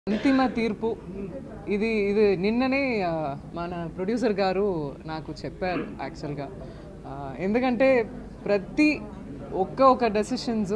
అంతిమ తీర్పు ఇది ఇది నిన్ననే మన ప్రొడ్యూసర్ గారు నాకు చెప్పారు యాక్చువల్గా. ఎందుకంటే ప్రతి ఒక్క డెసిషన్స్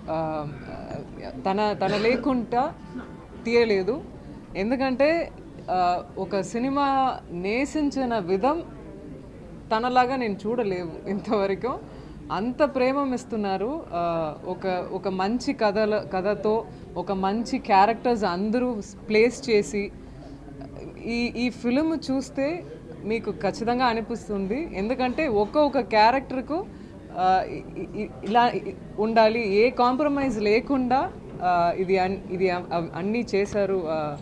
తన తన లేకుండా తీయలేదు. ఎందుకంటే ఒక సినిమా నేసించిన విధం తనలాగా నేను చూడలేవు ఇంతవరకు. అంత ప్రేమ ఇస్తున్నారు. ఒక మంచి కథతో ఒక మంచి క్యారెక్టర్స్ అందరూ ప్లేస్ చేసి ఈ ఫిల్మ్ చూస్తే మీకు ఖచ్చితంగా అనిపిస్తుంది. ఎందుకంటే ఒక్కొక్క క్యారెక్టర్కు ఇలా ఉండాలి, ఏ కాంప్రమైజ్ లేకుండా ఇది అన్నీ చేశారు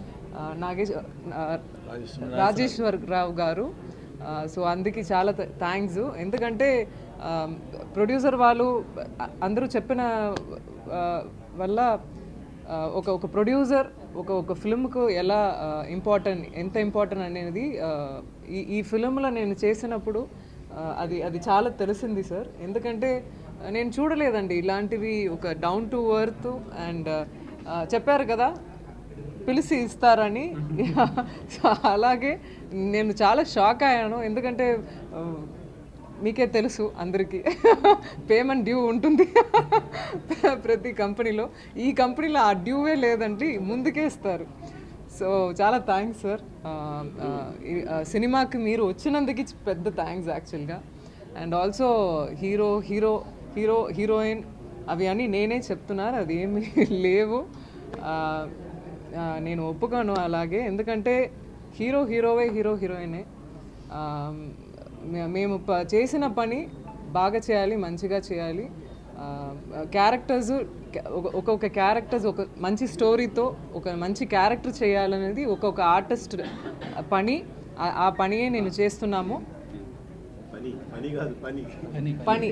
రాజేశ్వర్ రావు గారు. సో అందుకే చాలా థ్యాంక్స్. ఎందుకంటే ప్రొడ్యూసర్ వాళ్ళు అందరూ చెప్పిన వల్ల ఒక ప్రొడ్యూసర్ ఒక ఫిల్మ్కు ఎలా ఎంత ఇంపార్టెంట్ అనేది ఈ ఫిల్మ్లో నేను చేసినప్పుడు అది చాలా తెలిసింది సార్. ఎందుకంటే నేను చూడలేదండి ఇలాంటివి, ఒక డౌన్ టు ఎర్త్ అండ్ చెప్పారు కదా పిలిచి ఇస్తారని. అలాగే నేను చాలా షాక్ అయ్యాను. ఎందుకంటే మీకే తెలుసు అందరికీ పేమెంట్ డ్యూ ఉంటుంది ప్రతి కంపెనీలో. ఈ కంపెనీలో ఆ డ్యూవే లేదండి, ముందుకే ఇస్తారు. సో చాలా థ్యాంక్స్ సార్. సినిమాకి మీరు వచ్చినందుకు పెద్ద థ్యాంక్స్ యాక్చువల్గా. అండ్ ఆల్సో హీరోయిన్ అవి అన్నీ నేనే చెప్తున్నారు, అది ఏమీ లేవు. నేను ఒప్పుకోను అలాగే. ఎందుకంటే హీరోయినే. మేము చేసిన పని బాగా చేయాలి, మంచిగా చేయాలి. క్యారెక్టర్స్ ఒక్కొక్క క్యారెక్టర్స్ ఒక మంచి స్టోరీతో ఒక మంచి క్యారెక్టర్ చేయాలనేది ఒక్కొక్క ఆర్టిస్ట్ పని. ఆ పనియే నేను చేస్తున్నాము. పని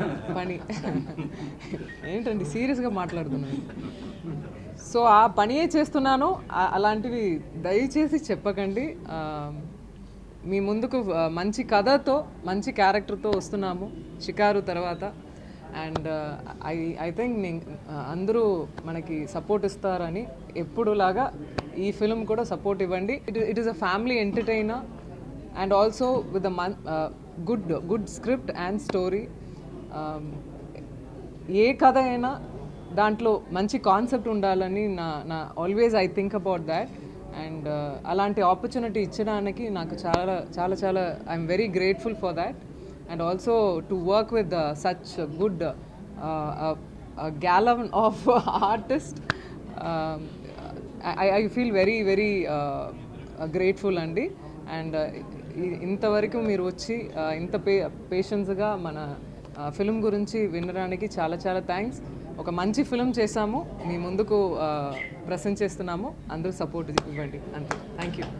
ఏంటండి సీరియస్గా మాట్లాడుతున్నాను. సో ఆ పనియే చేస్తున్నాను. అలాంటివి దయచేసి చెప్పకండి. మీ ముందుకు మంచి కథతో మంచి క్యారెక్టర్తో వస్తున్నాము షికారు తర్వాత. అండ్ ఐ థింక్ అందరూ మనకి సపోర్ట్ ఇస్తారని, ఎప్పుడులాగా ఈ ఫిల్మ్ కూడా సపోర్ట్ ఇవ్వండి. It is a family entertainer and also with good script and story. ఏ కథ అయినా దాంట్లో మంచి కాన్సెప్ట్ ఉండాలని నా always I think about that. And అలాంటి ఆపర్చునిటీ ఇచ్చడానికి నాకు చాలా చాలా చాలా I'm very grateful for that. And also to work with such good gallon of artist. I feel very very grateful అండి. అండ్ ఇంతవరకు మీరు వచ్చి ఇంత పేషెన్స్గా మన ఫిల్మ్ గురించి వినడానికి చాలా చాలా థ్యాంక్స్. ఒక మంచి ఫిల్మ్ చేసాము, మీ ముందుకు ప్రెజెంట్ చేస్తున్నాము. అందరూ సపోర్ట్ ఇవ్వండి అంతే. Thank you.